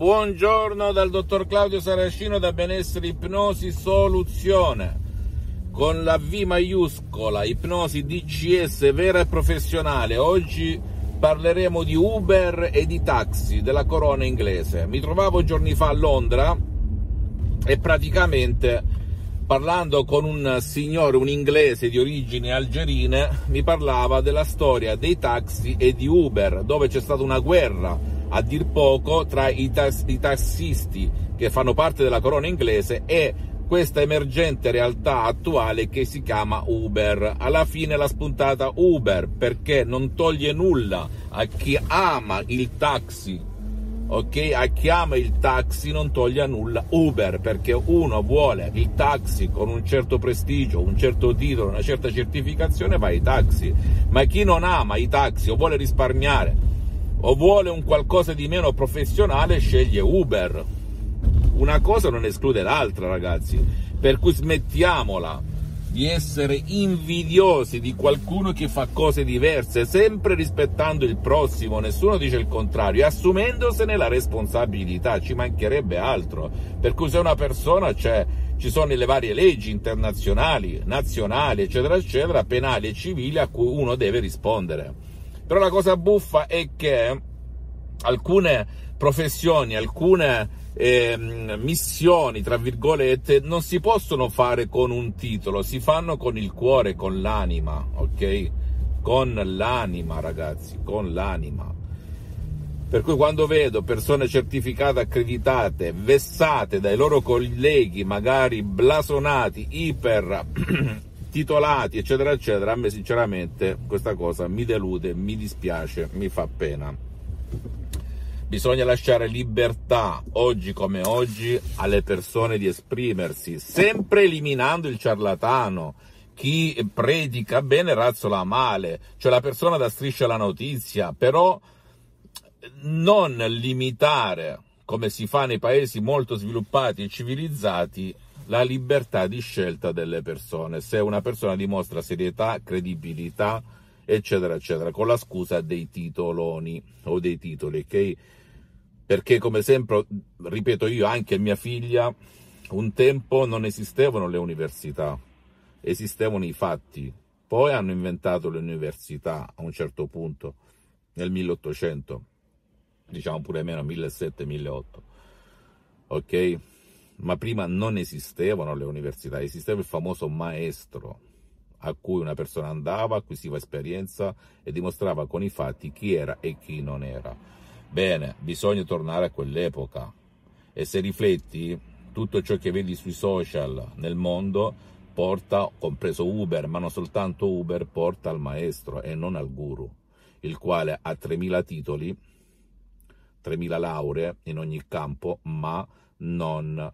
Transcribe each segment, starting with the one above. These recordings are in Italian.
Buongiorno dal dottor Claudio Saracino da Benessere Ipnosi Soluzione, con la V maiuscola, ipnosi DCS vera e professionale. Oggi parleremo di Uber e di taxi della corona inglese. Mi trovavo giorni fa a Londra e praticamente, parlando con un signore, un inglese di origini algerine, mi parlava della storia dei taxi e di Uber, dove c'è stata una guerra a dir poco tra i tassisti che fanno parte della corona inglese e questa emergente realtà attuale che si chiama Uber. Alla fine l'ha spuntata Uber, perché non toglie nulla a chi ama il taxi, ok? A chi ama il taxi non toglie nulla Uber, perché uno vuole il taxi con un certo prestigio, un certo titolo, una certa certificazione, va ai taxi. Ma chi non ama i taxi o vuole risparmiare o vuole un qualcosa di meno professionale, sceglie Uber. Una cosa non esclude l'altra, ragazzi, per cui smettiamola di essere invidiosi di qualcuno che fa cose diverse, sempre rispettando il prossimo, nessuno dice il contrario, e assumendosene la responsabilità, ci mancherebbe altro. Per cui se una persona ci sono le varie leggi internazionali, nazionali, eccetera, eccetera, penali e civili, a cui uno deve rispondere. Però la cosa buffa è che alcune professioni, alcune missioni, tra virgolette, non si possono fare con un titolo, si fanno con il cuore, con l'anima, ok? Con l'anima, ragazzi, con l'anima. Per cui quando vedo persone certificate, accreditate, vessate dai loro colleghi, magari blasonati, iper titolati, eccetera, eccetera, a me sinceramente questa cosa mi delude, mi dispiace, mi fa pena. Bisogna lasciare libertà, oggi come oggi, alle persone di esprimersi, sempre eliminando il ciarlatano. Chi predica bene razzola male, cioè la persona dà striscia alla notizia, però non limitare, come si fa nei paesi molto sviluppati e civilizzati, la libertà di scelta delle persone, se una persona dimostra serietà, credibilità, eccetera, eccetera, con la scusa dei titoloni o dei titoli, ok? Perché, come sempre ripeto io, anche mia figlia, un tempo non esistevano le università, esistevano i fatti, poi hanno inventato le università a un certo punto, nel 1800, diciamo pure meno, 1700-1800, ok? Ma prima non esistevano le università, esisteva il famoso maestro a cui una persona andava, acquisiva esperienza e dimostrava con i fatti chi era e chi non era. Bene, bisogna tornare a quell'epoca, e se rifletti, tutto ciò che vedi sui social nel mondo porta, compreso Uber, ma non soltanto Uber, porta al maestro e non al guru, il quale ha 3000 titoli, 3000 lauree in ogni campo, ma non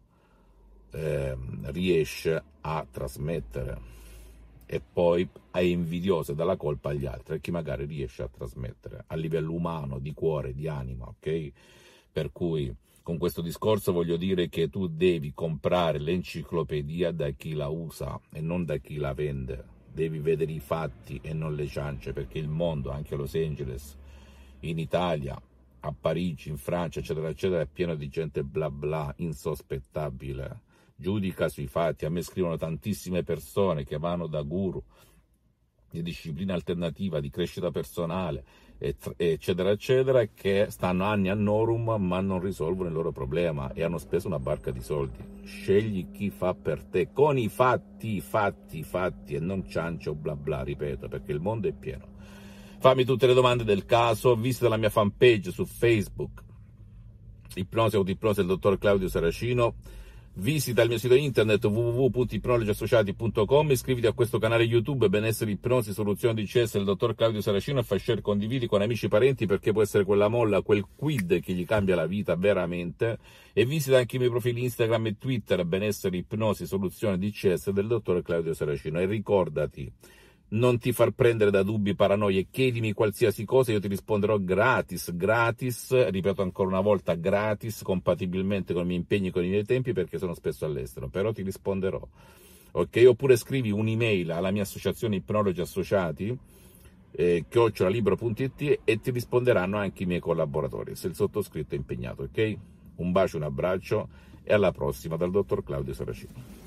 riesce a trasmettere, e poi è invidioso e dà la colpa agli altri, a chi magari riesce a trasmettere a livello umano, di cuore, di anima, ok? Per cui con questo discorso voglio dire che tu devi comprare l'enciclopedia da chi la usa e non da chi la vende, devi vedere i fatti e non le ciance, perché il mondo, anche a Los Angeles, in Italia, a Parigi, in Francia, eccetera, eccetera, è pieno di gente bla bla, insospettabile, giudica sui fatti. A me scrivono tantissime persone che vanno da guru di disciplina alternativa, di crescita personale, eccetera, eccetera, che stanno anni a Norum ma non risolvono il loro problema e hanno speso una barca di soldi. Scegli chi fa per te, con i fatti, e non ciancio bla bla, ripeto, perché il mondo è pieno. Fammi tutte le domande del caso, visita la mia fanpage su Facebook, Ipnosi Autoipnosi del dottor Claudio Saracino, visita il mio sito internet www.ipnologiassociati.com, iscriviti a questo canale YouTube Benessere Ipnosi Soluzione DCS del dottor Claudio Saracino e fai share, condividi con amici e parenti, perché può essere quella molla, quel quid che gli cambia la vita veramente. E visita anche i miei profili Instagram e Twitter Benessere Ipnosi Soluzione DCS del dottor Claudio Saracino, e ricordati, non ti far prendere da dubbi, paranoie, chiedimi qualsiasi cosa, io ti risponderò gratis, ripeto ancora una volta, gratis, compatibilmente con i miei impegni e con i miei tempi, perché sono spesso all'estero, però ti risponderò, ok? Oppure scrivi un'email alla mia associazione Ipnologi Associati, @libero.it, e ti risponderanno anche i miei collaboratori, se il sottoscritto è impegnato, ok? Un bacio, un abbraccio e alla prossima dal dottor Claudio Saracino.